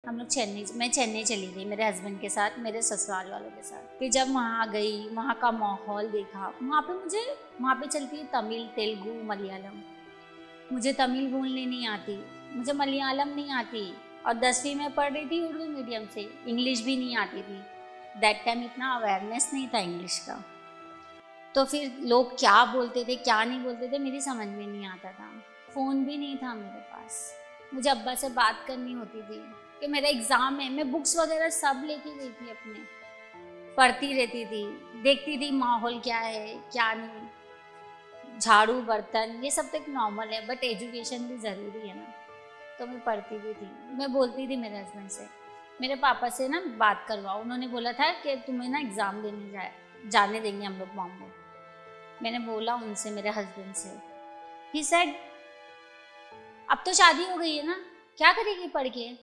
हम लोग मैं चेन्नई चली गई मेरे हस्बैंड के साथ, मेरे ससुराल वालों के साथ। फिर जब वहाँ गई, वहाँ का माहौल देखा, वहाँ पे चलती है तमिल, तेलुगु, मलयालम। मुझे तमिल बोलने नहीं आती, मुझे मलयालम नहीं आती, और 10वीं में पढ़ रही थी उर्दू मीडियम से, इंग्लिश भी नहीं आती थी। दैट टाइम इतना अवेयरनेस नहीं था इंग्लिश का, तो फिर लोग क्या बोलते थे क्या नहीं बोलते थे मेरी समझ में नहीं आता था। फ़ोन भी नहीं था मेरे पास, मुझे अब्बा से बात करनी होती थी कि मेरा एग्ज़ाम है। मैं बुक्स वगैरह सब लेके गई थी अपने, पढ़ती रहती थी, देखती थी माहौल क्या है क्या नहीं। झाड़ू बर्तन ये सब तो एक नॉर्मल है, बट एजुकेशन भी ज़रूरी है ना। तो मैं पढ़ती भी थी, मैं बोलती थी मेरे हस्बैंड से, मेरे पापा से ना बात करवाओ। उन्होंने बोला था कि तुम्हें ना एग्ज़ाम देने जाने देंगे हम लोग बॉम्बे। मैंने बोला उनसे, मेरे हस्बैंड से, ही सेड अब तो शादी हो गई है ना, क्या करेगी पढ़ के।